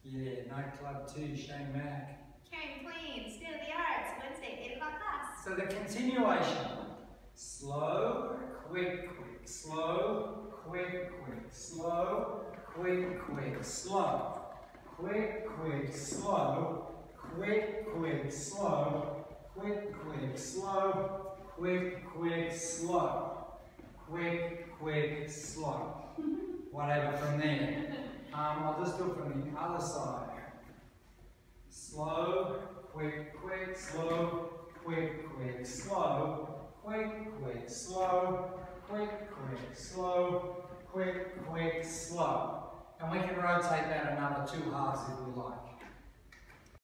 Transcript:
Yeah, Night Club 2, Shane Mack. Karen Queen, State of the Arts, Wednesday, 8 o'clock class. So the continuation. Slow, quick, quick, slow, quick, quick, slow, quick, quick, slow. Quick, quick, slow, quick, quick, slow, quick, quick, slow, quick, quick, slow, quick, quick, slow. Whatever from there. I'll just do it from the other side. Slow, quick, quick, slow, quick, quick, slow, quick, quick, slow, quick, quick, slow, quick, quick, slow. And we can rotate that another 2 halves if we like.